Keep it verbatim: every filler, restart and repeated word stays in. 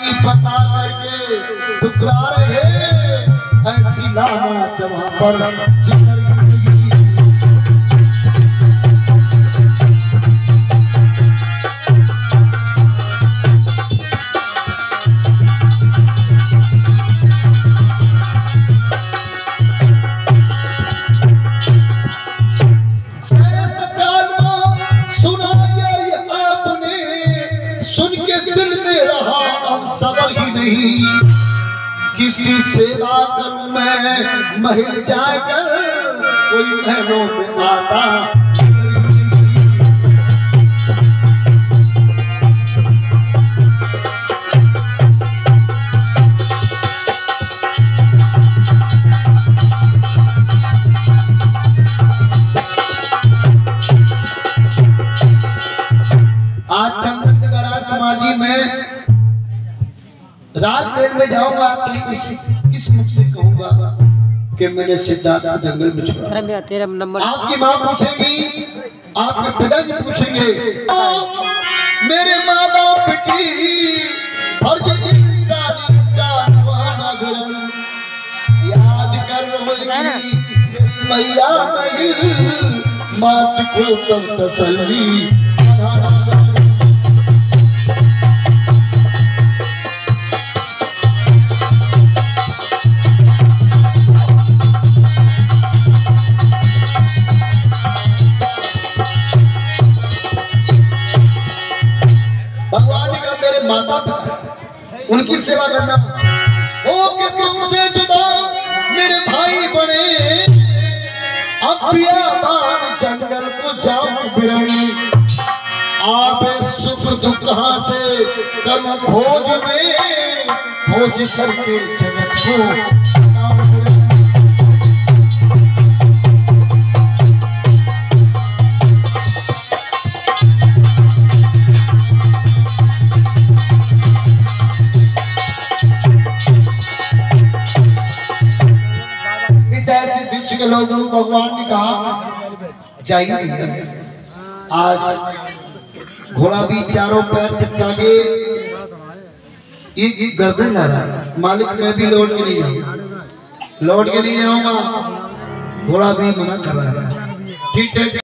बता करके ठुकरा रहे ऐसी लानत वहां पर किसकी सेवा करूं मैं महल जाकर कोई महलों में आता आज चंद्रनगर समाधि में राजमहल में जाऊंगा तो इस किस मुख से कहूंगा कि मैंने सिद्धार्थ को जंगल में छोड़ा। तेरा नंबर आपकी माँ पूछेगी, आपके पिताजी पूछेंगे, मेरे माँ बाप की फर्ज इंसानियत का निभाना याद कर रोएगी मैया नहीं मात को तब तसल्ली। भगवान ने कहा मेरे माता पिता उनकी सेवा करना हो कि तुमसे जुदा मेरे भाई बने अब बियाबान जंगल को जाऊं बिरनी आप सुख दुख कहां से करूं खोज में खोज करके जगत को विश्व के लोगों को भगवान ने कहा जाइए। आज घोड़ा भी चारों पैर चटका के ये गर्दन ला रहा है, मालिक मैं भी लौट के नहीं जाऊंगा, लौट के नहीं जाऊंगा, घोड़ा भी मना कर रहा है। ठीक है।